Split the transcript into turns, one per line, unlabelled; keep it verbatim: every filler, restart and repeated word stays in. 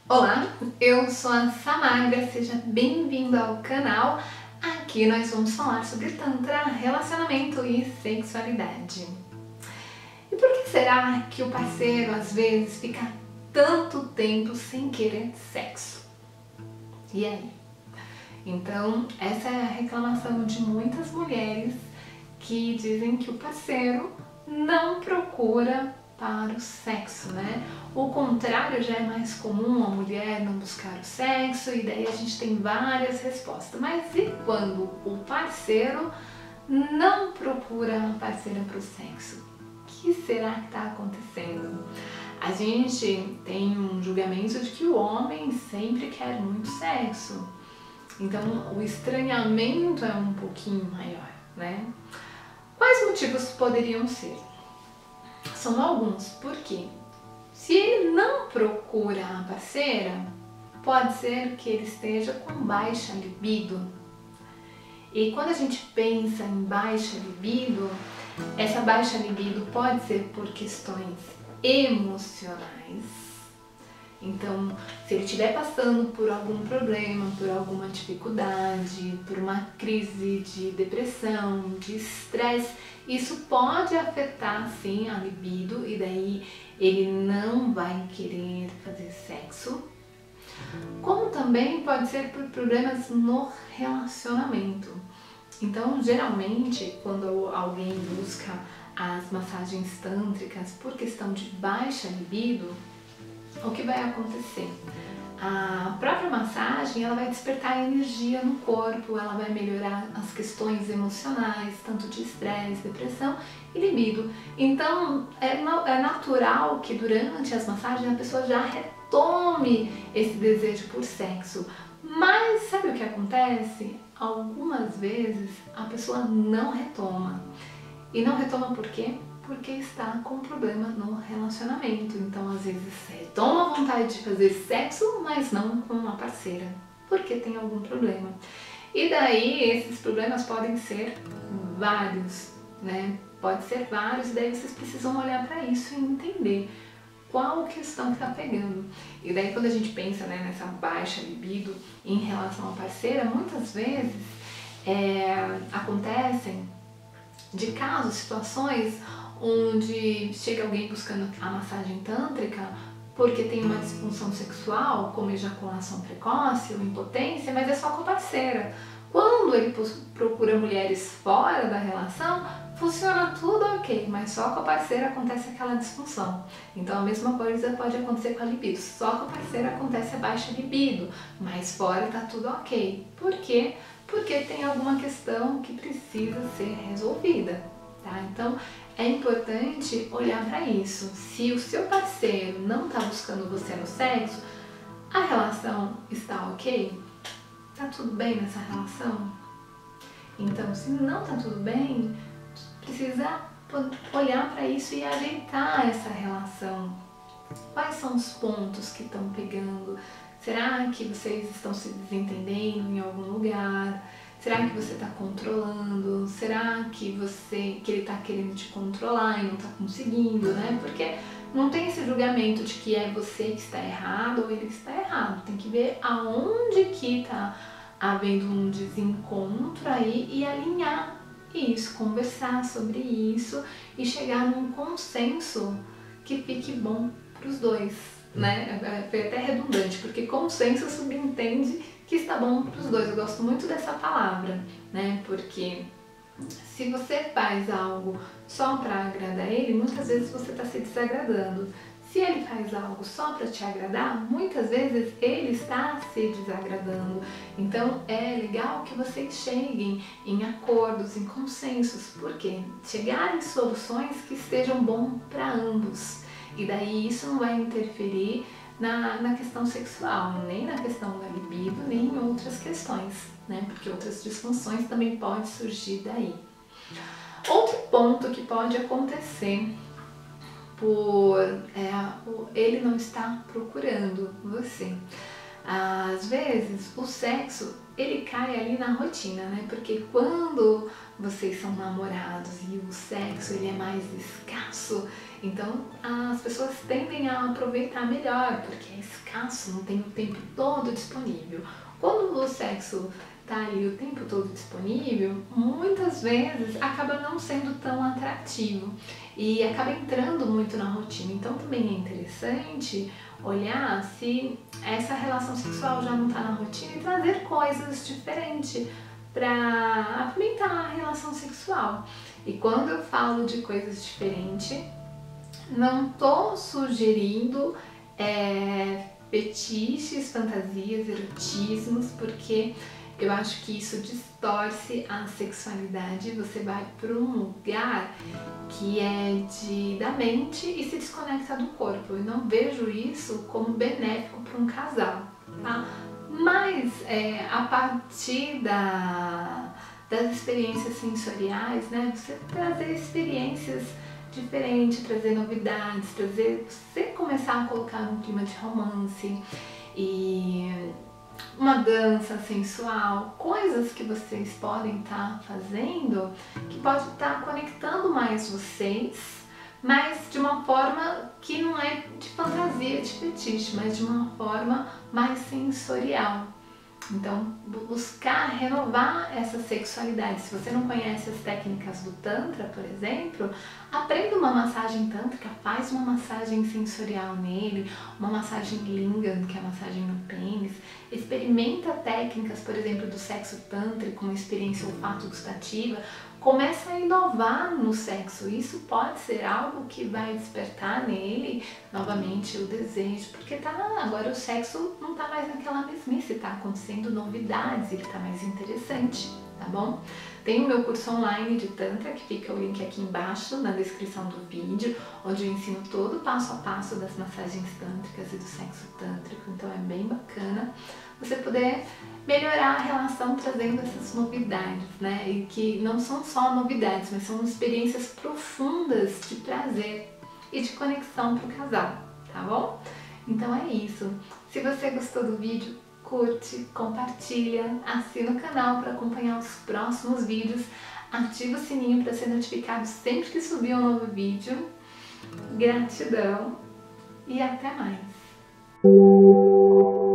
Olá, eu sou a Samagra, seja bem-vindo ao canal. Aqui nós vamos falar sobre Tantra, relacionamento e sexualidade. E por que será que o parceiro às vezes fica tanto tempo sem querer sexo? E aí? Então, essa é a reclamação de muitas mulheres que dizem que o parceiro não procura para o sexo, né? O contrário já é mais comum, a mulher não buscar o sexo, e daí a gente tem várias respostas. Mas e quando o parceiro não procura a parceira para o sexo? O que será que está acontecendo? A gente tem um julgamento de que o homem sempre quer muito sexo, então o estranhamento é um pouquinho maior, né? Quais motivos poderiam ser? São alguns, porque se ele não procura a parceira, pode ser que ele esteja com baixa libido. E quando a gente pensa em baixa libido, essa baixa libido pode ser por questões emocionais. Então, se ele estiver passando por algum problema, por alguma dificuldade, por uma crise de depressão, de estresse, isso pode afetar sim a libido e daí ele não vai querer fazer sexo. Como também pode ser por problemas no relacionamento. Então, geralmente, quando alguém busca as massagens tântricas por questão de baixa libido, o que vai acontecer? A própria massagem ela vai despertar energia no corpo, ela vai melhorar as questões emocionais, tanto de estresse, depressão e libido. Então é, é natural que durante as massagens a pessoa já retome esse desejo por sexo. Mas sabe o que acontece? Algumas vezes a pessoa não retoma. E não retoma por quê? Porque está com problema no relacionamento. Então, às vezes, retoma a vontade de fazer sexo, mas não com uma parceira, porque tem algum problema. E daí, esses problemas podem ser vários, né? Pode ser vários, e daí vocês precisam olhar para isso e entender qual questão que está pegando. E daí, quando a gente pensa, né, nessa baixa libido em relação à parceira, muitas vezes é, acontecem de casos, situações onde chega alguém buscando a massagem tântrica porque tem uma disfunção sexual, como ejaculação precoce ou impotência, mas é só com a parceira. Quando ele procura mulheres fora da relação, funciona tudo ok, mas só com a parceira acontece aquela disfunção. Então a mesma coisa pode acontecer com a libido, só com a parceira acontece a baixa libido, mas fora tá tudo ok. Por quê? Porque tem alguma questão que precisa ser resolvida, tá? Então é importante olhar para isso. Se o seu parceiro não está buscando você no sexo, a relação está ok? Tá tudo bem nessa relação? Então, se não tá tudo bem, precisa olhar para isso e ajeitar essa relação. Quais são os pontos que estão pegando? Será que vocês estão se desentendendo em algum lugar? Será que você está controlando? Será que você que ele está querendo te controlar e não está conseguindo, né? Porque não tem esse julgamento de que é você que está errado ou ele que está errado. Tem que ver aonde que está havendo um desencontro aí e alinhar isso, conversar sobre isso e chegar num consenso que fique bom para os dois, né? Foi até redundante, porque consenso subentende que está bom para os dois. Eu gosto muito dessa palavra, né? Porque se você faz algo só para agradar ele, muitas vezes você está se desagradando. Se ele faz algo só para te agradar, muitas vezes ele está se desagradando. Então é legal que vocês cheguem em acordos, em consensos, porque chegar em soluções que estejam bom para ambos. E daí isso não vai interferir na, na questão sexual, nem na questão da libido, nem em outras questões, né? Porque outras disfunções também podem surgir daí. Outro ponto que pode acontecer por é, ele não estar procurando você. Às vezes o sexo ele cai ali na rotina, né? Porque quando vocês são namorados e o sexo ele é mais escasso, Então as pessoas tendem a aproveitar melhor, porque é escasso, não tem o tempo todo disponível. Quando o sexo tá ali o tempo todo disponível, muitas vezes acaba não sendo tão atrativo e acaba entrando muito na rotina. Então também é interessante olhar se essa relação sexual já não está na rotina e trazer coisas diferentes para apimentar a relação sexual. E quando eu falo de coisas diferentes, não tô sugerindo é, fetiches, fantasias, erotismos, porque eu acho que isso distorce a sexualidade. Você vai para um lugar que é de, da mente e se desconecta do corpo. Eu não vejo isso como benéfico para um casal, tá? Mas é, a partir da, das experiências sensoriais, né, você trazer experiências diferentes, trazer novidades, trazer, você começar a colocar um clima de romance e uma dança sensual, coisas que vocês podem estar fazendo que pode estar conectando mais vocês, mas de uma forma que não é de fantasia, de fetiche, mas de uma forma mais sensorial. Então, buscar renovar essa sexualidade. Se você não conhece as técnicas do Tantra, por exemplo, aprenda uma massagem tântrica, faz uma massagem sensorial nele, uma massagem lingam, que é a massagem no pênis. Experimenta técnicas, por exemplo, do sexo tântrico, uma experiência olfato-gustativa. Começa a inovar no sexo. Isso pode ser algo que vai despertar nele novamente o desejo, porque tá, agora o sexo não tá mais naquela mesmice, tá acontecendo novidades, ele tá mais interessante, tá bom? Tem o meu curso online de Tantra, que fica o link aqui embaixo na descrição do vídeo, onde eu ensino todo o passo a passo das massagens tântricas e do sexo tântrico, então é bem bacana você poder melhorar a relação trazendo essas novidades, né? E que não são só novidades, mas são experiências profundas de prazer e de conexão para o casal, tá bom? Então é isso. Se você gostou do vídeo, curte, compartilha, assina o canal para acompanhar os próximos vídeos, ativa o sininho para ser notificado sempre que subir um novo vídeo. Gratidão e até mais!